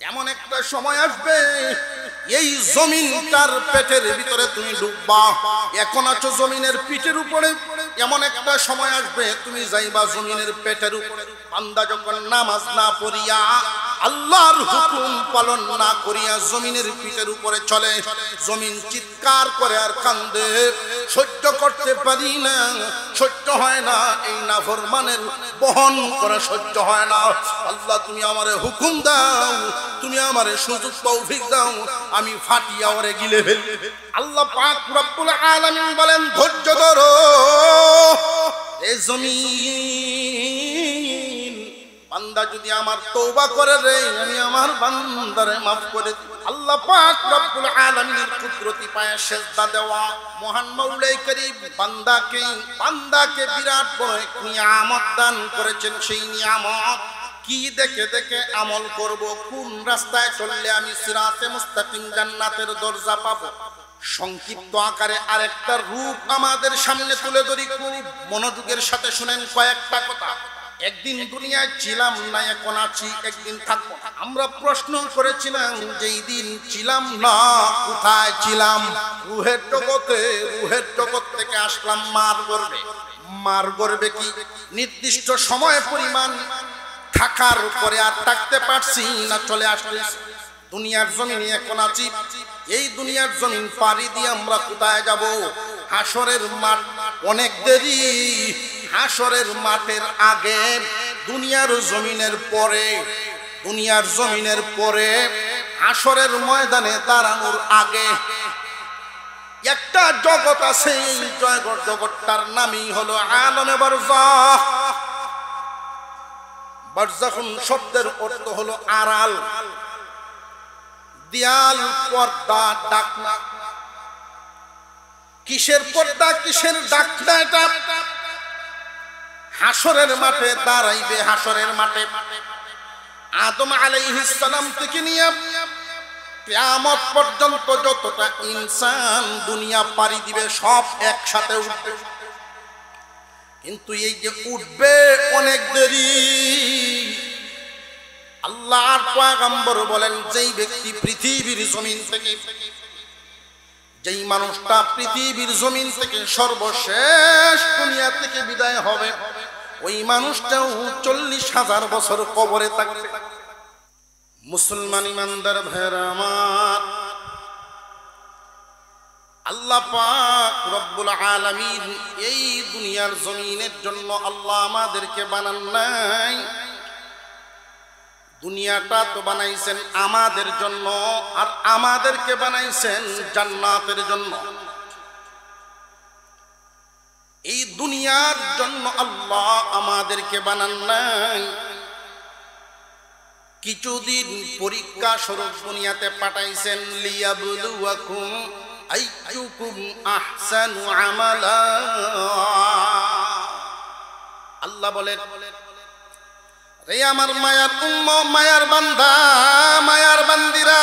এমন একটা সময় আসবে এই জমিনটার পেটের ভিতরে তুমি ডুববা। এখন আছো জমিনের পিঠের উপরে, এমন একটা সময় আসবে তুমি যাইবা জমিনের পেটের উপরে। বান্দা যখন নামাজ না পড়িয়া আল্লাহর হুকুম পালন না করিয়া জমিনের পিঠের উপরে চলে, জমিন চিৎকার করে আর কান্দে, সহ্য করতে পারি না, সহ্য হয় না, এই নাফরমানের বহন করা সহ্য হয় না। আল্লাহ তুমি আমারে হুকুম দাও, তুমি আমারে সুযোগ তৌফিক দাও, আমি ফাটিয়া ওরে গিলে ফেলি। আল্লাহ পাক রব্বুল আলামিন বলেন ধৈর্য ধরো এই জমিন, বান্দা যদি আমার তওবা করে রে আমি আমার বান্দারে maaf করে দিই। আল্লাহ পাক রব্বুল আলামিনের কুদরতি পায়ে সিজদা দেওয়া মহান মাওলাই করিম বান্দাকে বিরাট বড় এক নিয়ামত দান করেছেন। সেই নিয়ামত কি দেখে দেখে আমল করব, কোন রাস্তায় চললে আমি সিরাতে মুস্তাকিম জান্নাতের দরজা পাবো। সংক্ষিপ্ত আকারে আরেকটা রূপ আমাদের সামনে তুলে ধরি, খুব মনোযোগের সাথে শুনেন কয়েকটা কথা। একদিন দুনিয়ায় ছিলাম না, এখন আছি, একদিন থাকবো। আমরা প্রশ্ন করেছিলাম যেই দিন ছিলাম না কোথায় ছিলাম? রুহের জগতে, রুহের জগৎ থেকে আসলাম মার গর্বে কি নির্দিষ্ট সময় পরিমাণ থাকার পরে আর থাকতে পারছি না, চলে আসছি দুনিয়ার জমিনে। এখন আছি, এই দুনিয়ার জমিন পাড়ি দিয়ে আমরা কোথায় যাব? হাসরের মাঠ। অনেক দেরি, হাসরের মাঠের আগে, দুনিয়ার জমিনের পরে, দুনিয়ার জমিনের পরে হাসরের ময়দানে দাঁড়ানোর আগে একটা জগৎ আছে। এই জগৎটার নামই হলো আলমে বারজাখ। বারজাখুন শব্দের অর্থ হলো আড়াল, দেয়াল, পর্দা, ডাকনা। কিসের পর্দা, কিসের ডাকনা? এটা হাসরের মাঠে দাঁড়াইবে। হাসরের মাঠে আদম আলাইহিস সালাম থেকে নিয়ে কিয়ামত পর্যন্ত যতটা ইনসান দুনিয়া পাড়ি দিবে সব একসাথে উঠবে। কিন্তু এই যে উঠবে অনেক দেরি। আল্লাহর পয়গম্বর বলেন যেই ব্যক্তি পৃথিবীর জমিন থেকে, যেই মানুষটা পৃথিবীর জমিন থেকে সর্বশেষ দুনিয়া থেকে বিদায় হবে, ওই মানুষটাও 40,000 বছর কবরে থাকবে। মুসলমান ইমানদার ভাইরা আমার, আল্লাহ পাক রব্বুল আলামিন এই দুনিয়ার জমিনের জন্য আল্লাহ আমাদেরকে বানান নাই। দুনিয়াটা তো বানাইছেন আমাদের জন্য, আর আমাদেরকে বানাইছেন জান্নাতের জন্য। এই দুনিয়ার জন্য আল্লাহ আমাদেরকে বানান নাই, কিছুদিন পরীক্ষা স্বরূপ দুনিয়াতে পাঠাইছেন। লিয়াবলুয়াকুম আইয়ুকুম আহসানু আমালা। আল্লাহ বলেন রে আমার মায়ার উম্মত, মায়ার বান্দা, মায়ার বান্দিরা,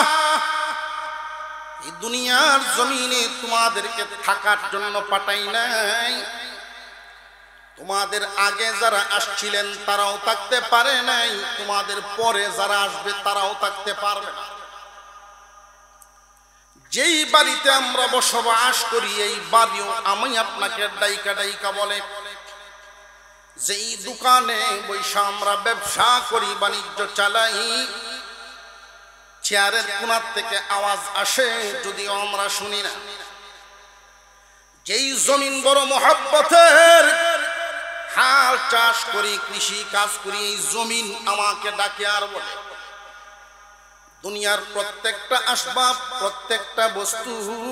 এই দুনিয়ার জমিনে তোমাদেরকে থাকার জন্য পাঠাই নাই। তোমাদের আগে যারা আসছিলেন তারাও থাকতে পারে নাই, তোমাদের পরে যারা আসবে তারাও থাকতে পারবে না। যেই বাড়িতে আমরা বসবাস করি এই বাড়িও আমি আপনাকে ডাইকা ডাইকা বলে। যেই দোকানে বৈশা আমরা ব্যবসা করি, বাণিজ্য চালাই, চেয়ারের কোণার থেকে আওয়াজ আসে যদিও আমরা শুনি না। যেই জমিন বড় মহব্বতের, হাল চাষ করি, কৃষি কাজ করি, এই জমিন আমাকে ডাকে আর বলে। দুনিয়ার প্রত্যেকটা আসবাব, প্রত্যেকটা বস্তু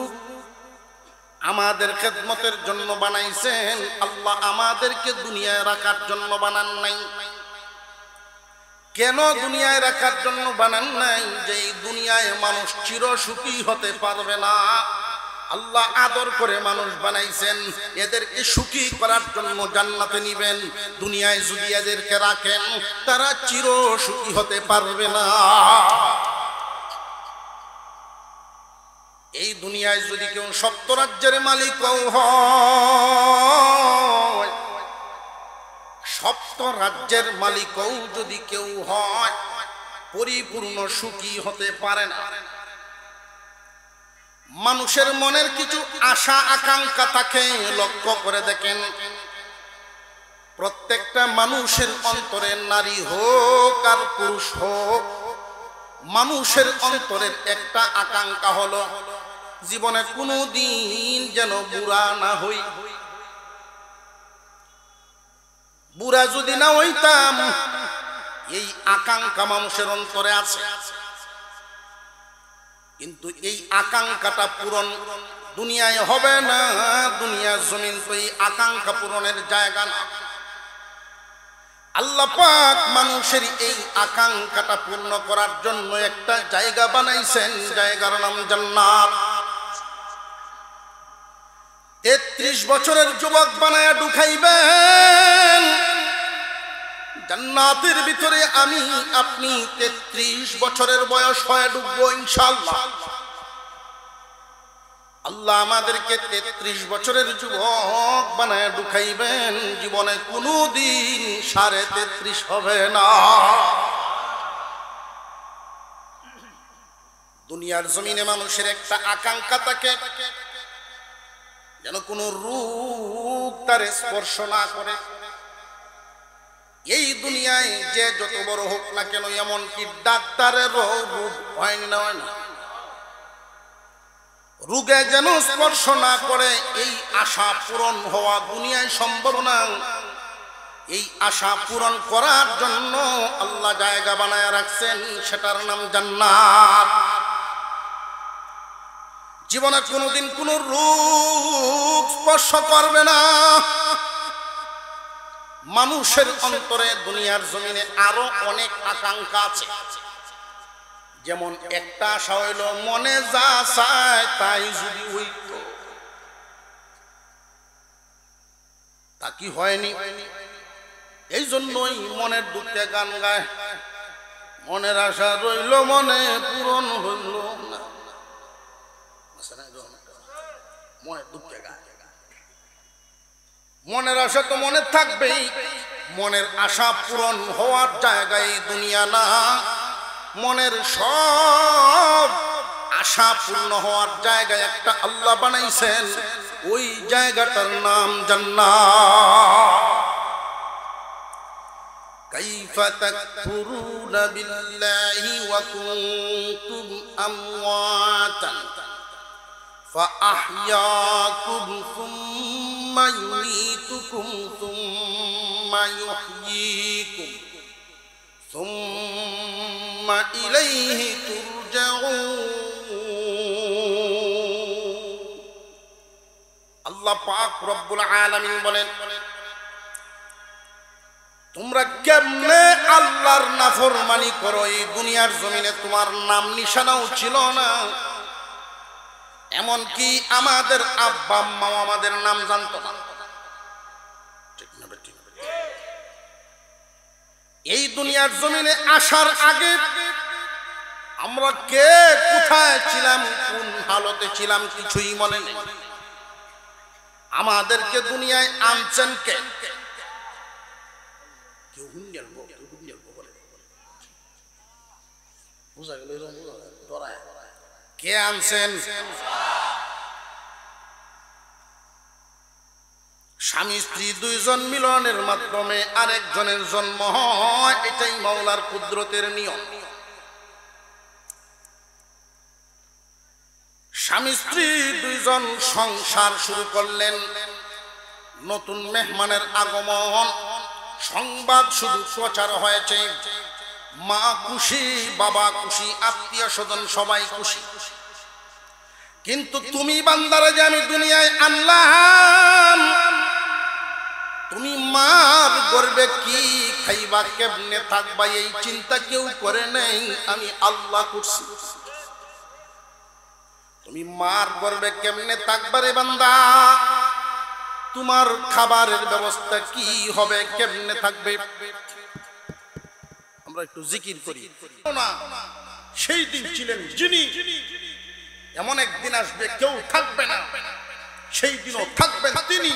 আমাদের খেদমতের জন্য বানাইছেন আল্লাহ, আমাদেরকে দুনিয়ায় রাখার জন্য বানান নাই। কেন দুনিয়ায় রাখার জন্য বানান নাই? যে এই দুনিয়ায় মানুষ চির সুখী হতে পারবে না। আল্লাহ আদর করে মানুষ বানাইছেন, এদেরকে সুখী করার জন্য জান্নাতে নিবেন। দুনিয়ায় যদি এদেরকে রাখেন তারা চির সুখী হতে পারবে না। এই দুনিয়ায় যদি কেউ সপ্ত রাজ্যের মালিকও হয়, সপ্ত রাজ্যের মালিকও যদি কেউ হয়, পরিপূর্ণ সুখী হতে পারে না। মানুষের মনের কিছু আশা আকাঙ্ক্ষা থাকে, লক্ষ্য করে দেখেন প্রত্যেকটা মানুষের অন্তরে, নারী হোক আর পুরুষ হোক, মানুষের অন্তরের একটা আকাঙ্ক্ষা হলো জীবনে কোনোদিন যেন বুড়া না হই। বুড়া যদি না হইতাম, এই আকাঙ্ক্ষা মানুষের অন্তরে আছে। কিন্তু এই আকাঙ্ক্ষাটা পূরণ দুনিয়ায় হবে না, দুনিয়ার জমিন তো এই আকাঙ্ক্ষা পূরণের জায়গা না। আল্লাহ পাক মানুষের এই আকাঙ্ক্ষাটা পূর্ণ করার জন্য একটা জায়গা বানাইছেন, জায়গার নাম জান্নাত। 33 বছরের যুবক বানায়া ঢুকাইবেন জান্নাতের ভিতরে। আমি আপনি 33 বছরের বয়স হয়ে ঢুকবো ইনশাআল্লাহ। আল্লাহ আমাদেরকে 33 বছরের যুবক বানায় ঢুকাইবেন, জীবনে কোনোদিন 33.5 হবে না। দুনিয়ার জমিনে মানুষের একটা আকাঙ্ক্ষা থাকে যেন কোনো রোগ তার স্পর্শ না করে। এই দুনিয়ায় যে যত বড় হোক না কেন, এমনকি ডাক্তারের রোগ হয়নি না, হয় না, রোগে যেন স্পর্শ না করে, এই আশা পূরণ হওয়া দুনিয়ায় সম্ভব না। এই আশা পূরণ করার জন্য আল্লাহ জায়গা বানায় রাখছেন, সেটার নাম জান্নাত। জীবনে কোনোদিন কোন রোগ স্পর্শ করবে না। মানুষের অন্তরে দুনিয়ার জমিনে আরো অনেক আকাঙ্ক্ষা আছে। যেমন একটা আশা হইল মনে যা চায় তাই যদি হইত, তা কি হয়নি। এই জন্যই মনের দুঃখে গান গায়, মনের আশা রইল মনে পূরণ হইল না। মনের দুঃখে গায়, মনের আশা তো মনে থাকবেই। মনের আশা পূরণ হওয়ার জায়গায় দুনিয়া না, মনের সব আশা পূর্ণ হওয়ার জায়গায় একটা আল্লাহ বানাইছেন, ওই জায়গাটার নাম জান্নাত। কাইফা তাকফুরুনা বিল্লাহি ওয়া কুনতুম আমওয়াতান ফাআহইয়াকুম সুম্মা ইউমীতুকুম সুম্মা ইউহয়ীকুম সুম্মা ইলাইহি তুরজাউন। আল্লাহ পাক রব্বুল আলামিন বলেন, তোমরা কেমনে আল্লাহর নাফরমানি করো। এই দুনিয়ার জমিনে তোমার নাম নিশানাও ছিল না, এমনকি আমাদের আব্বা আম্মাও আমাদের নাম জানতো না। এই দুনিয়ার জমিনে আসার আগে আমরা কে কোথায় ছিলাম, কোন হালতে ছিলাম, কিছুই মনে নেই। আমাদেরকে দুনিয়ায় আনছেন কে? কে আনছেন? স্বামী স্ত্রী দুইজন মিলনের মাধ্যমে আরেকজনের জন্ম হয়, এটাই মাওলার কুদরতের নিয়ম। স্বামী স্ত্রী দুইজন সংসার শুরু করলেন, নতুন মেহমানের আগমন, সংবাদ শুধু প্রচার হয়েছে, মা খুশি, বাবা খুশি, আত্মীয় স্বজন সবাই খুশি। কিন্তু তুমি বান্দারে যে আমি দুনিয়ায় আনলাম, তুমি মার গর্বে কি খাইবা, কেমনে থাকবা, এই চিন্তা কেউ করে নেই, আমি আল্লাহ করছি। তুমি মার গর্বে কেমনে থাকবা রে বান্দা, তোমার খাবারের ব্যবস্থা কি হবে, কেমনে থাকবে। আমরা একটু জিকির করি না, সেই দিন ছিলেন যিনি, এমন একদিন আসবে কেউ থাকবে না, সেই দিনও থাকবেন তিনি।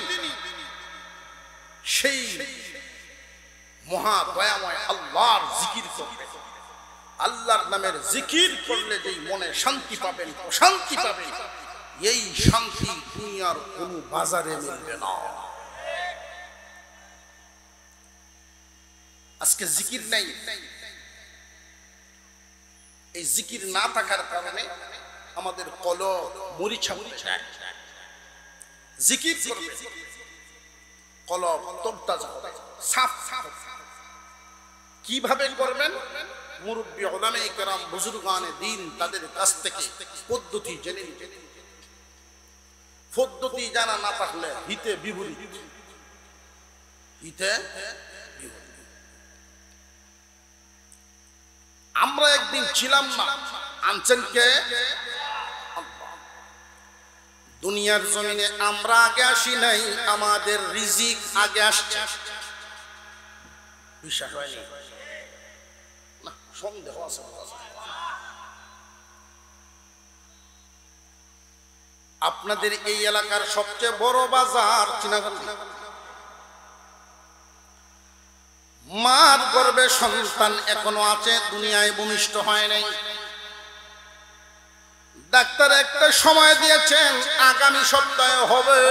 সেই মহা দয়াময় আল্লাহর জিকির করবে, আল্লাহর নামের জিকির করলে যেই মনে শান্তি পাবেন, প্রশান্তি পাবেন, এই শান্তি দুনিয়ার কোনো বাজারে মিলবে না। আজকে জিকির নাই, এই জিকির না থাকার কারণে আমাদের কলব মরিচা মরিচা। জিকির করবে, কলব তরতাজা সাফ সাফ। কিভাবে করবেন? মুরব্বী উলামায়ে কেরাম, বুজুর্গানে দ্বীন, তাদের কাছ থেকে পদ্ধতি জেনে নিন। পদ্ধতি জানা না থাকলে হিতে বিপরীত, হিতে বিপরীত। আমরা একদিন ছিলাম না, আনছেন কে? দুনিয়ার জমিনে আমরা আগে আসি নাই, আমাদের রিজিক আগে আসছে। বিশ্বাস হয়নি? না, সন্দেহ আছে। আপনাদের এই এলাকার সবচেয়ে বড় বাজার চিনাগান্ধী। মার গর্ভে সন্তান এখনো আছে, দুনিয়ায় ভূমিষ্ঠ হয় নাই। ডাক্তার একটা সময় দিয়েছেন, আগামী সপ্তাহে হবে।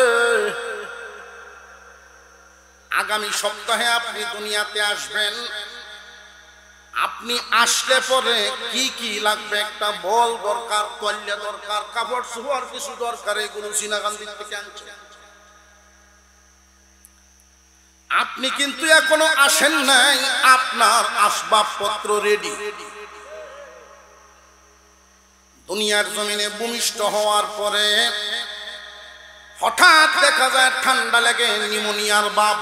আগামী সপ্তাহে আপনি দুনিয়াতে আসবেন। আপনি আসলে পরে কি কি লাগবে? একটা বল দরকার, তৈলা দরকার, কাপড় চোপড় কিছু দরকার। এগুলো চিনাগান্ধীর থেকে আনছে। আপনি কিন্তু এখনো আসেন নাই, আপনার আসবাবপত্র রেডি। দুনিয়ার জমিনে ভূমিষ্ঠ হওয়ার পরে হঠাৎ দেখা যায় ঠান্ডা লেগে নিউমোনিয়ার বাপ।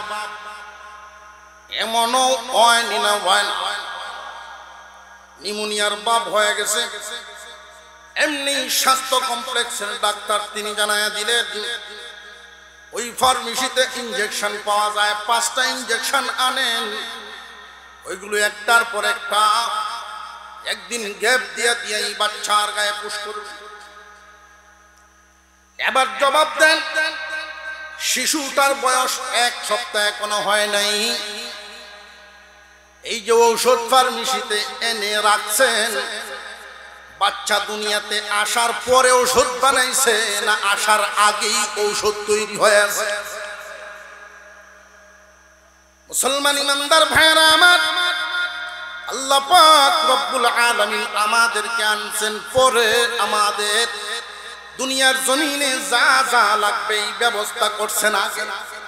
এমনও হয়নি না, হয় না, নিউমোনিয়ার বাপ হয়ে গেছে। এমনি স্বাস্থ্য কমপ্লেক্সের ডাক্তার তিনি জানায়া দিলেন, ওই ফার্মেসিতে ইনজেকশন পাওয়া যায়, 5টা ইনজেকশন আনেন। ওইগুলো একটার পর একটা একদিন গ্যাপ দিয়ে দিয়ে এই বাচ্চার গায়ে পুশ করুন। এবার জবাব দেন, শিশুটার বয়স 1 সপ্তাহ এখনো হয় নাই। এই যে ঔষধ ফার্মেসিতে এনে রাখছেন, বাচ্চা দুনিয়াতে আসার পরে ঔষধ বানাইছে না আসার আগেই ঔষধ তৈরি হয়ে আছে? মুসলমান ইমানদার ভাইরা আমার, আল্লাহ পাক রব্বুল আলামিন আমাদেরকে আনছেন পরে, আমাদের দুনিয়ার জমিনে যা যা লাগবে এই ব্যবস্থা করছেন আগে।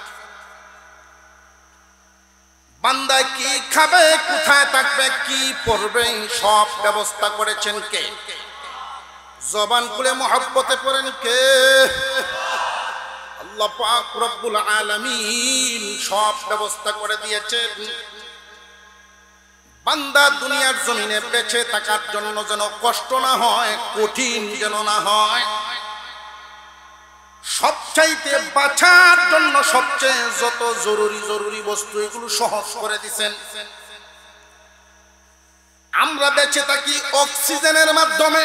বান্দা কি খাবে, কোথায় থাকবে, কি পড়বে, সব ব্যবস্থা করেছেন কে? জবান খুলে মহব্বতে পড়েন কে? আল্লাহ পাক রব্বুল আলামিন সব ব্যবস্থা করে দিয়েছেন। বান্দা দুনিয়ার জমিনে বেঁচে থাকার জন্য যেন কষ্ট না হয়, কঠিন যেন না হয়, সবচাইতে বাঁচার জন্য সবচেয়ে যত জরুরি জরুরি বস্তু এগুলো সহজ করে দিচ্ছেন। আমরা বেঁচে থাকি অক্সিজেনের মাধ্যমে।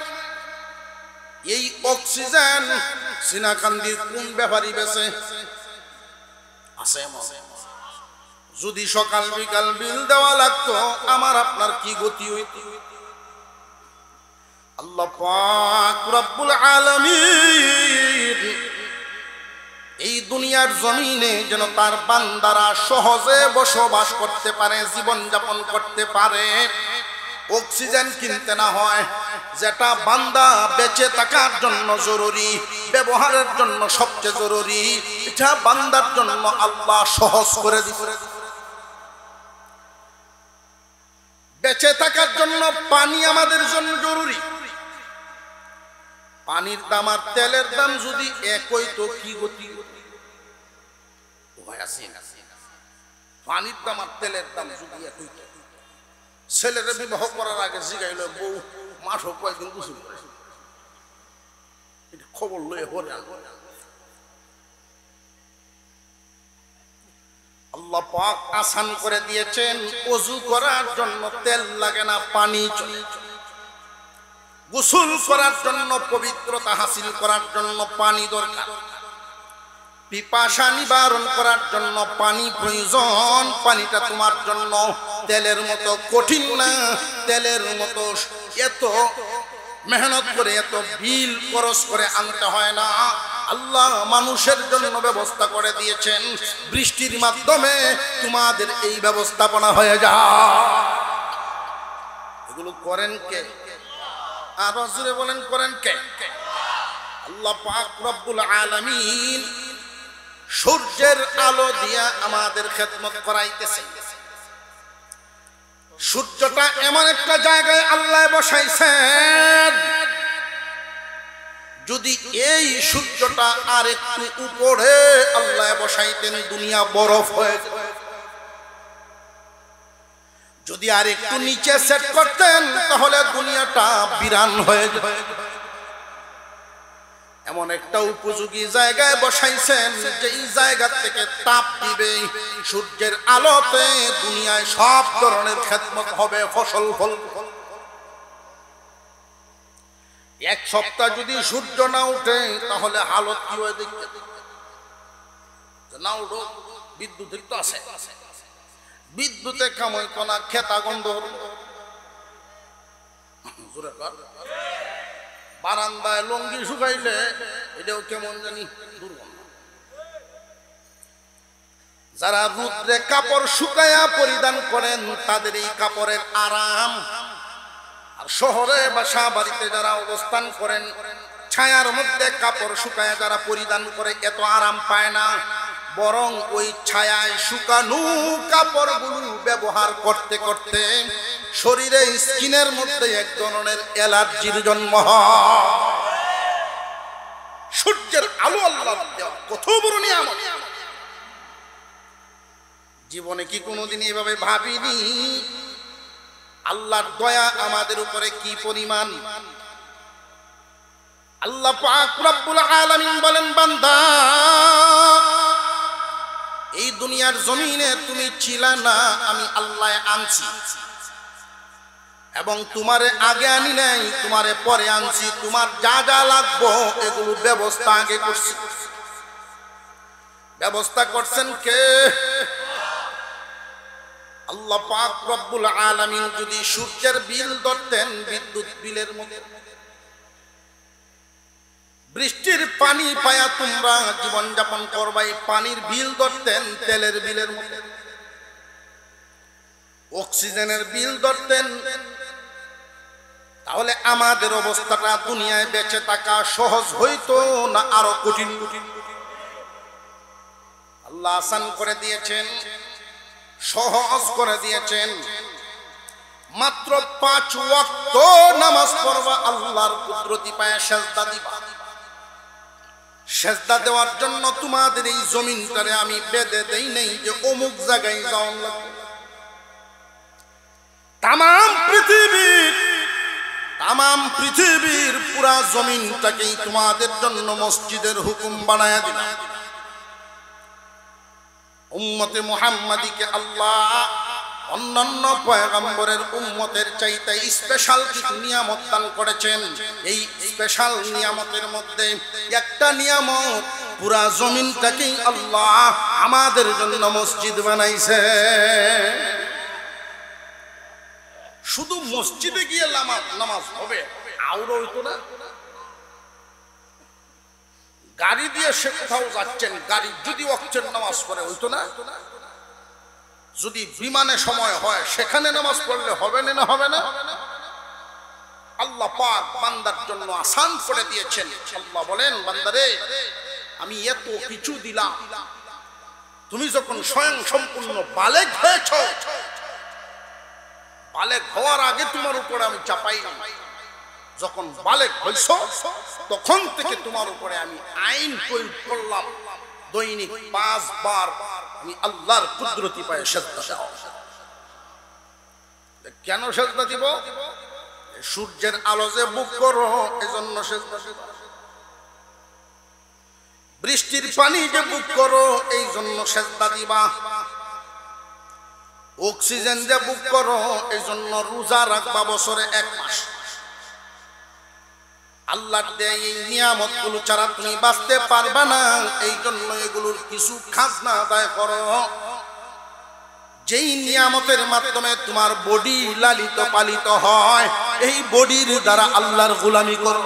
এই অক্সিজেন চিনাকান্দির কোন ব্যাপারী বেঁচে আছে? যদি সকাল বিকাল বিল দেওয়া লাগতো, আমার আপনার কি গতি হইত? আল্লাহ পাক রব্বুল আলামিন এই দুনিয়ার জমিনে যেন তার বান্দারা সহজে বসবাস করতে পারে, জীবন যাপন করতে পারে, অক্সিজেন কিনতে না হয়। যেটা বান্দা বেঁচে থাকার জন্য জরুরি, ব্যবহারের জন্য সবচেয়ে জরুরি, এটা বান্দার জন্য আল্লাহ সহজ করে দিয়েছে। বেঁচে থাকার জন্য পানি আমাদের জন্য জরুরি। পানির দাম আর তেলের দাম যদি একই তো কি গতি? পানির দাম আর তেলের দাম যদি একই, ছেলেরা বিবাহ করার আগে জিগাইল বউ মাসও কয়েকদিন গোসল করে, খবর লয়ে হরে। আল্লাহ পাক আসান করে দিয়েছেন, ওযু করার জন্য তেল লাগে না, পানি চলে। গোসল করার জন্য, পবিত্রতা হাসিল করার জন্য পানি দরকার। পিপাসা নিবারণ করার জন্য পানি প্রয়োজন, পানিটা তোমার জন্য তেলের মতো কঠিন না, তেলের মতো এত মেহনত করে এত বিল খরচ করে আনতে হয় না। আল্লাহ মানুষের জন্য ব্যবস্থা করে দিয়েছেন, বৃষ্টির মাধ্যমে তোমাদের এই ব্যবস্থাপনা হয়ে যায়। এগুলো করেন কে? আর রাসূলে বলেন করেন কে? আল্লাহ পাক রব্বুল আলামিন সূর্যের আলো দিয়া আমাদের খেদমত করাইতেছে। সূর্যটা এমন একটা জায়গায় আল্লাহ বসাইছেন, যদি এই সূর্যটা আর একটু উপরে আল্লাহ বসাইতেন দুনিয়া বরফ হয়ে যেত। যদি আর একটু নিচে সেট করতেন তাহলে দুনিয়াটা বিরান হয়ে যেত। এমন একটা উপযোগী জায়গায় বসাইছেন যে এই জায়গা থেকে তাপ দিবে, সূর্যের আলোতে দুনিয়ায় সব ধরনের খেদমত হবে, ফসল ফল। এক সপ্তাহ যদি সূর্য না উঠে তাহলে হালত কি হয়ে দেখতে না উঠো, বিদ্যুতের তো আছে, বিদ্যুতে কামই কোনা খেতা গন্ধ বারান্দায় লঙ্গি শুকাইলে এটাও কেমন জানি দুর্গন্ধ। যারা রুদ্রে কাপড় শুকায়া পরিধান করেন তাদের এই কাপড়ের আরাম, আর শহরে বাসা বাড়িতে যারা অবস্থান করেন ছায়ার মধ্যে কাপড় শুকায়া যারা পরিধান করে এত আরাম পায় না, বরং ওই ছায়ায় শুকানো কাপড়গুলো ব্যবহার করতে করতে শরীরে স্কিনের মধ্যে এক ধরনের অ্যালার্জির জন্ম হয়। সূর্যের আলো আল্লাহ দেওয়া কত বড় নিয়ামত, জীবনে কি কোনোদিন এভাবে ভাবিনি আল্লাহর দয়া আমাদের উপরে কি পরিমাণ। আল্লাহ পাক রব্বুল আলামিন বলেন, বান্দা এই দুনিয়ার জমিনে তুমি ছিলা না, আমি আল্লাহ আনছি, এবং তোমারে আগে আনি নাই, তোমারে পরে আনছি। তোমার যা যা লাগবো এগুলো ব্যবস্থা আগে করছি। ব্যবস্থা করছেন কে? আল্লাহ পাক রব্বুল আলামিন যদি সূর্যের বিল ধরতেন বিদ্যুৎ বিলের মতো, বৃষ্টির পানি পায়া তোমরা জীবন যাপন করবাই, পানির বিল ধরতেন তেলের বিলের মতো, অক্সিজেনের বিল ধরতেন, তাহলে আমাদের অবস্থাটা দুনিয়ায় বেঁচে থাকা সহজ হইতো না আরো কঠিন? আল্লাহ আসান করে দিয়েছেন, সহজ করে দিয়েছেন। মাত্র 5 ওয়াক্ত নামাজ পড়বা, আল্লাহর কুদরতি পায়ে সেজদা দিবা। সেজদা দেওয়ার জন্য তোমাদের এই জমিনটারে আমি বেঁধে দেই নেই যে অমুক জায়গায় যাওয়া লাগবে। তাম পৃথিবীর পুরা জমিনটাকেই তোমাদের জন্য মসজিদের হুকুম বানায়া দিলাম। উম্মতে মুহাম্মাদীকে আল্লাহ অন্যান্য পয়গম্বরের উম্মতের চাইতে স্পেশাল কিছু নিয়ামত দান করেছেন। এই স্পেশাল নিয়ামতের মধ্যে একটা নিয়ামত, পুরা জমিনটাকেই আল্লাহ আমাদের জন্য মসজিদ বানাইছে। শুধু মসজিদে গিয়ে নামাজ হবে আউরো হইতো না। গাড়ি দিয়ে সে কোথাও যাচ্ছেন, গাড়ি যদি ওয়াক্তের নামাজ পড়ে হইতো না? যদি বিমানে সময় হয় সেখানে নামাজ পড়লে হবে না? হবে না? আল্লাহ পাক বান্দার জন্য আসান করে দিয়েছেন। আল্লাহ বলেন, বান্দারে আমি এত কিছু দিলাম, তুমি যখন স্বয়ং সম্পূর্ণ বালেগ হয়েছ, বালেগ হওয়ার আগে তোমার উপরে আমি চাপাই না, যখন বালেগ হইছ তখন থেকে তোমার উপরে আমি আইন প্রয়োগ করলাম, দৈনিক 5 বার আমি আল্লাহর কুদরতি পায়ে সেজদা দাও। কেন সেজদা দিব? সূর্যের আলো যে বুক করো এজন্য সেজদা দিব। বৃষ্টির পানি যে বুক করো এই জন্য সেজদা দিবা। অক্সিজেন যে বুক করো এই জন্য রোজা রাখবা বছরে 1 মাস। আল্লাহর দেয়া এই নিয়ামতগুলো ছাড়া তুমি বাঁচতে পারবে না। এই জন্য এগুলোর কিছু খাজনা আদায় করো। যেই নিয়ামতের মাধ্যমে তোমার বডি লালিত পালিত হয়, এই বডির দ্বারা আল্লাহর গোলামি করো।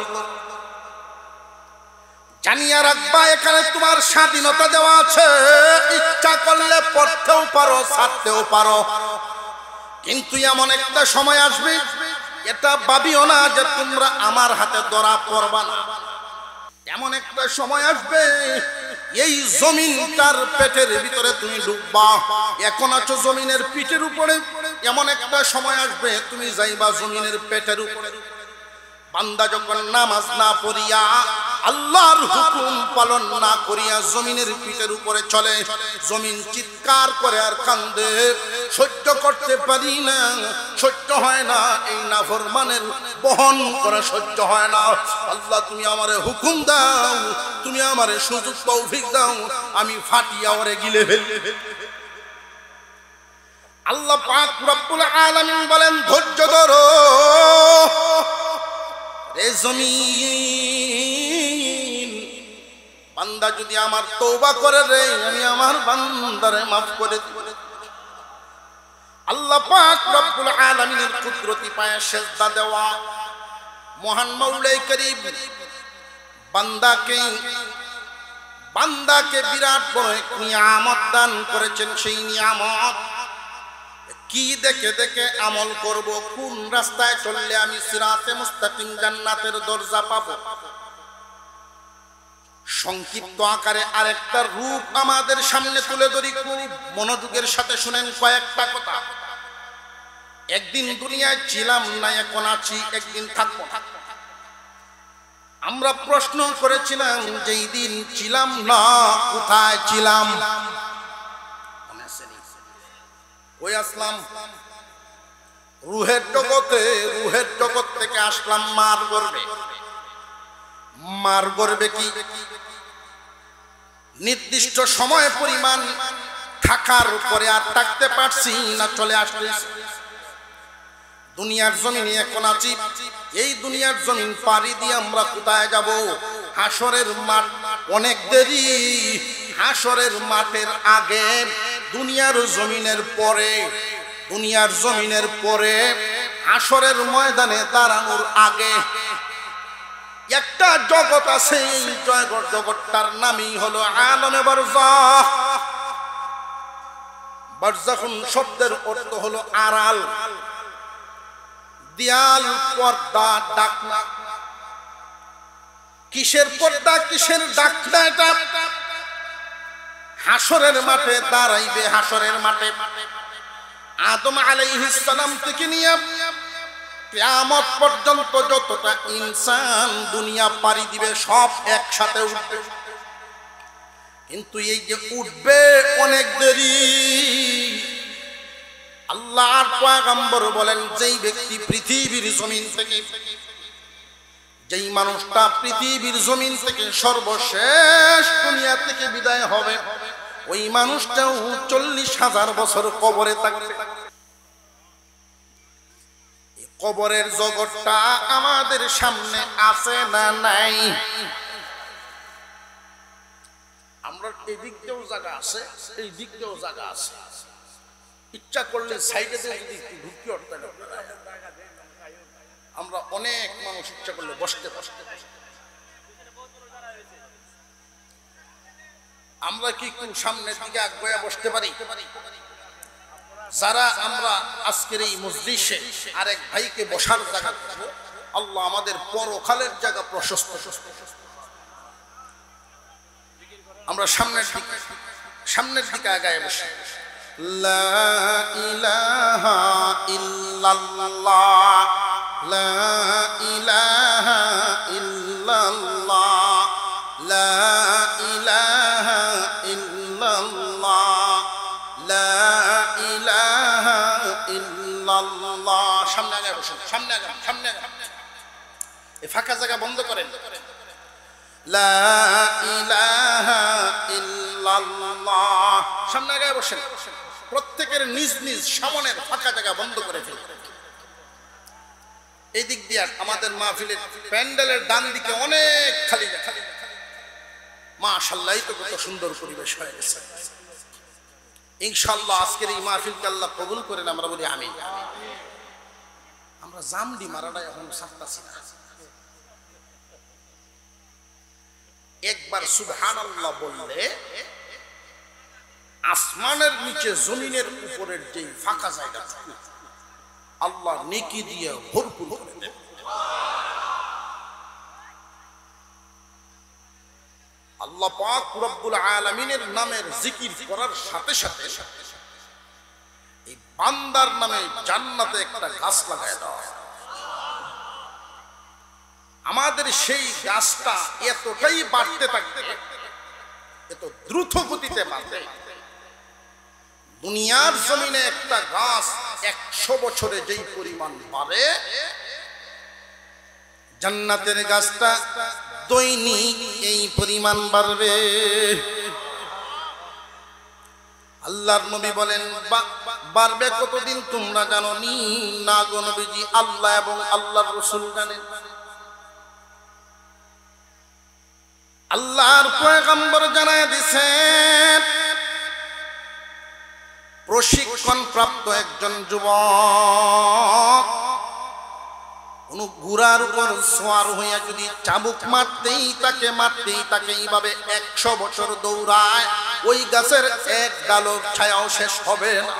জানিয়া রাখবা, এখানে তোমার স্বাধীনতা দেওয়া আছে। ইচ্ছা করলে পড়তেও পারো, ছাড়তেও পারো, কিন্তু এমন একটা সময় আসবে, এটা ভাবিও না যে তোমরা আমার হাতে ধরা পড়বা না। এমন একটা সময় আসবে, এই জমিনটার পেটের ভিতরে তুমি ডুববা। এখন আছো জমিনের পিঠের উপরে, এমন একটা সময় আসবে তুমি যাইবা জমিনের পেটের উপরে। বান্দা যখন নামাজ না পড়িয়া, আল্লাহর হুকুম পালন না করিয়া জমিনের পিঠের উপরে চলে, জমিন চিৎকার করে আর কান্দে, সহ্য করতে পারি না, সহ্য হয় না, এই নাফরমানের বহন করা সহ্য হয় না। আল্লাহ তুমি আমারে হুকুম দাও, তুমি আমারে সুযোগ তৌফিক দাও, আমি ফাটিয়া ওরে গিলে ফেলি। আল্লাহ পাক রব্বুল আলামিন বলেন, ধৈর্য ধরো রে জমিন, বান্দা যদি আমার তওবা করে রে, আমি আমার বান্দারে মাফ করে দিব। আল্লাহ পাক রব্বুল আলামিনের কুদরতি পায়ে সিজদা দেওয়া, মহান মাওলাই করিম বান্দাকে বিরাট বড় এক নিয়ামত দান করেছেন। সেই নিয়ামত কি দেখে দেখে আমল করব, কোন রাস্তায় চললে আমি সিরাতে মুস্তাকিম জান্নাতের দরজা পাবো। সংক্ষিপ্ত আকারে আরেকটা রূপ আমাদের সামনে তুলে ধরি, খুব মনোযোগের সাথে শুনেন কয়েকটা কথা। একদিন দুনিয়ায় ছিলাম না, এখন আছি, একদিন থাকবো। আমরা প্রশ্ন করেছিলাম, যেই দিন ছিলাম না কোথায় ছিলাম? ওই আসলাম রুহের জগতে, রুহের জগৎ থেকে আসলাম মার গর্ভে। মার গর্ভে কি নির্দিষ্ট সময় পরিমাণ থাকার পরে আর থাকতে পারছি না, চলে আসছি। দুনিয়ার জমিনে এখন আছি, এই দুনিয়ার জমিন পাড়ি দিয়ে আমরা কোথায় যাব? হাসরের মাঠ। অনেক দেরি, হাসরের মাঠের আগে, দুনিয়ার জমিনের পরে, দুনিয়ার জমিনের পরে, হাসরের ময়দানে দাঁড়ানোর আগে একটা জগৎ আছে। এই জগৎটার নামই হলো আলমে বারজাখ। বারজাখুন শব্দের অর্থ হলো আড়াল, দেয়াল, পর্দা, ডাকনা। কিসের পর্দা, কিসের ডাকনা? এটা হাসরের মাঠে দাঁড়াইবে। হাসরের মাঠে আদম আলাইহিস সালাম থেকে নিয়ে কিয়ামত পর্যন্ত যতটা ইনসান দুনিয়া পাড়ি দিবে, সব একসাথে উঠবে। কিন্তু এই যে উঠবে, অনেক দেরি। আল্লাহর পয়গম্বর বলেন, যেই ব্যক্তি পৃথিবীর জমিন থেকে, যেই মানুষটা পৃথিবীর জমিন থেকে সর্বশেষ দুনিয়া থেকে বিদায় হবে, ওই মানুষটাও 40,000 বছর কবরে থাকবে। কবরের জগৎটা আমাদের সামনে আছে না নাই? আমরা এই দিক দিয়েও জায়গা আছে, এই দিক দিয়েও জায়গা আছে। ইচ্ছা করলে সাইডে যদি একটু ঢুকি অর্থাৎ আমরা অনেক মানুষ ইচ্ছা করলে বসতে বসতে আমরা কি একটু সামনের দিকে আগুয়া বসতে পারি? যারা আমরা আজকের এই মজলিসে আরেক ভাইকে বসার জায়গা দেব, আল্লাহ আমাদের পরকালের জায়গা প্রশস্ত। আমরা সামনের দিকে আগায় বসে লা ইলাহা ইল্লাল্লাহ, লা ইলাহা ইল্লাল্লাহ, লা ইলাহা ইল্লাল্লাহ, লা ইলাহা ইল্লাল্লাহ। সামনে আগায় বসুন, সামনে আগান, সামনে আগান। এই ফাঁকা জায়গা বন্ধ করেন। লা ইলাহা ইল্লাল্লাহ। সামনে আগায় বসেন। প্রত্যেকের নিজ নিজ সামনের ফাঁকা জায়গা বন্ধ করে ফেলুন। এই দিক দিয়ে আমাদের মাহফিলের প্যান্ডেলের ডান দিকে অনেক খালি মাশাআল্লাহ, তো কত সুন্দর পরিবেশ হয়ে গেছে। ইনশাআল্লাহ আজকের এই মাহফিলকে আল্লাহ কবুল করেন, আমরা বলি আমিন। আমরা জামডি মারাটা এখন ছাড়তাছি না। একবার সুবহানাল্লাহ বললে আসমানের নিচে জমিনের উপরের যে ফাঁকা জায়গা আল্লাহ নেকি দিয়ে ভরপুর করে দেন। আল্লাহ পাক রব্বুল আলামিনের নামের জিকির করার সাথে সাথে এই বান্দার নামে জান্নাতে একটা গাছ লাগায় দেওয়া। আমাদের সেই গাছটা এতটাই বাড়তে থাকবে, এত দ্রুত গতিতে বাড়বে, দুনিয়ার জমিনে একটা গাছ 100 বছরে যেই পরিমাণ বাড়ে, জান্নাতের গাছটা দৈনিক এই পরিমাণ বাড়বে। আল্লাহর নবী বলেন বাড়বে কতদিন তোমরা জানো নি? না গো নবীজি, আল্লাহ এবং আল্লাহর রাসূল জানেন। আল্লাহর পয়গম্বর জানায় দিয়েছেন, প্রশিক্ষণ প্রাপ্ত একজন যুবক কোন ঘোড়ার উপর সওয়ার হইয়া যদি চাবুক মারতেই তাকে এইভাবে 100 বছর দৌড়ায়, ওই গাছের এক ডালের ছায়াও শেষ হবে না।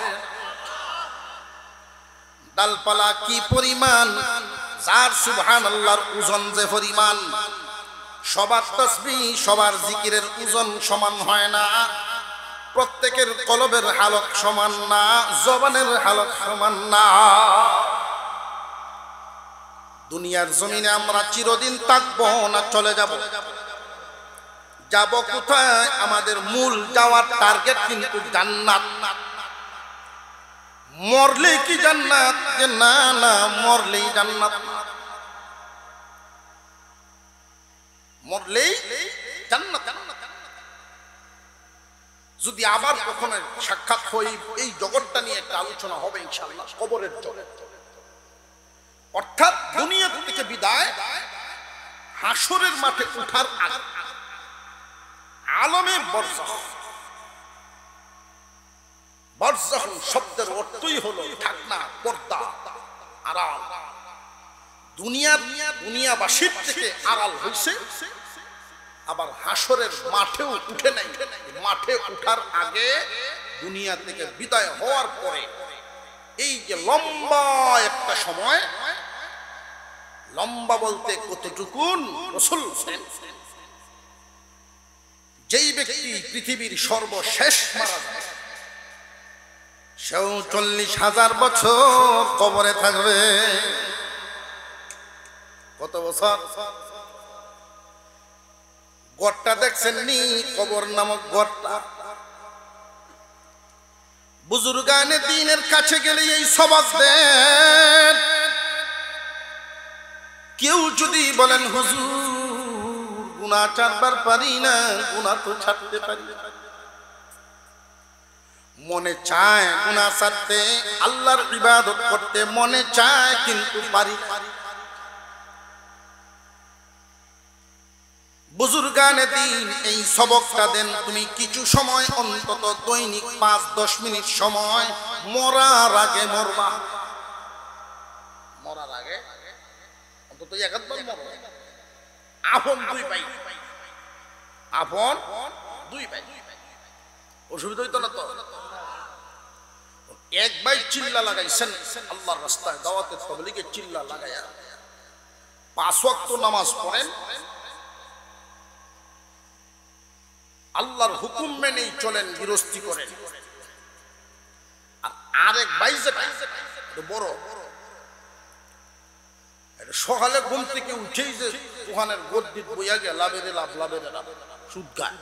ডালপালা কি পরিমাণ, যার সুবহানাল্লাহর ওজন যে পরিমাণ, সবার তাসবিহ সবার জিকিরের ওজন সমান হয় না, প্রত্যেকের কলবের হালত সমান না, জবানের হালত সমান না। দুনিয়ার জমিনে আমরা চিরদিন থাকবো না চলে যাব? যাব কোথায়? আমাদের মূল যাওয়ার টার্গেট কিন্তু জান্নাত। মরলেই কি জান্নাত? যে না না, মরলেই জান্নাত, মরলেই জান্নাত। যদি আবার কখনো সাক্ষাৎ হই, এই জগৎটা নিয়ে একটা আলোচনা হবে ইনশাআল্লাহ, কবরের জগৎ, অর্থাৎ দুনিয়া থেকে বিদায়, হাসরের মাঠে ওঠার আগে আলমে বরজাখ। বরজাখ শব্দের অর্থই হলো ঢাকনা, পর্দা, আড়াল। দুনিয়াবাসীর থেকে আড়াল হইছে, আবার হাসরের মাঠেও উঠে নাই। মাঠে উঠার আগে, দুনিয়া থেকে বিদায় হওয়ার পরে এই যে লম্বা একটা সময়, লম্বা বলতে কতটুকুন? রাসূল যেই ব্যক্তি পৃথিবীর সর্বশেষ মারা যায়, সেও 40,000 বছর কবরে থাকবে। কত বছর? গড়টা দেখছেন নি? কবর নামক গড়টা। বুজুর্গানে দ্বীনের কাছে গেলে এই সবক দেন। কেউ যদি বলেন হুজুর গুনাহ ছাড়বার পারি না, গুনাহ তো ছাড়তে পারি, মনে চায় গুনাহ ছাড়তে, আল্লাহর ইবাদত করতে মনে চায়, কিন্তু পারি। বুজুর্গানে দ্বীন এই সবকটা দেন, তুমি কিছু সময় অন্তত দৈনিক 5-10 মিনিট সময় মরার আগে মরবা। মরার আগে অন্তত একবার মরবা। আপন 2 ভাই, আপন 2 ভাই, অসুবিধা হইতো না তো? এক ভাই চিল্লা লাগাইছেন আল্লাহর রাস্তায়, দাওয়াতের তাবলীগের চিল্লা লাগায়া 5 ওয়াক্ত নামাজ পড়েন, আল্লাহর হুকুম মেনেই চলেন, গৃহস্থী করেন। আর আরেক ভাই যেটা বড়, সকালে ঘুম থেকে উঠেই যে দোকানের গদ্দি বইয়া গিয়ে লাভের লাভ, লাভের লাভ, সুদ গায়।